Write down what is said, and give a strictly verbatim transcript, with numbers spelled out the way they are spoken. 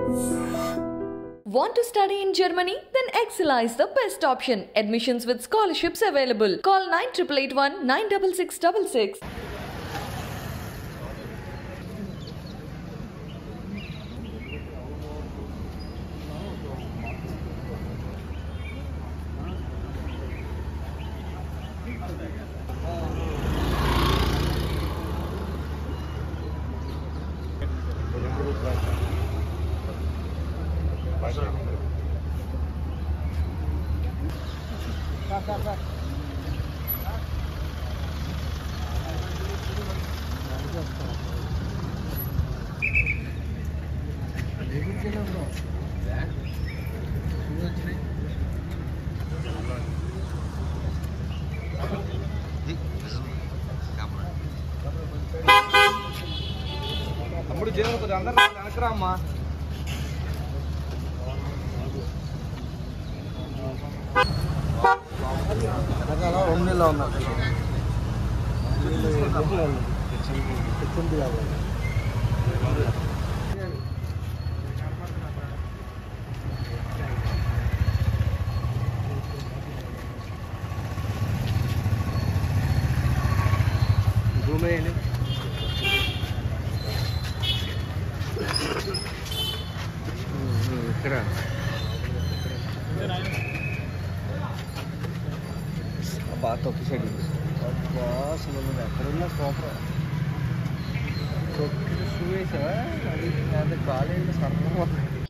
Want to study in Germany? Then Excella is the best option. Admissions with scholarships available. Call nine eight eight eight one nine six six six six. అమ్ముడు జీవనకు అందరూ వెనకరా అమ్మా వెనకాల ఒమ్నిలో ఉన్నా Zoom అయ్యండి ఇక్కడ బాగా తొక్కిసాడు అసలు నువ్వు ఎక్కడున్నా సూపర్ తొక్కి షూ వేసావా అది కాలేజీలో సర్వం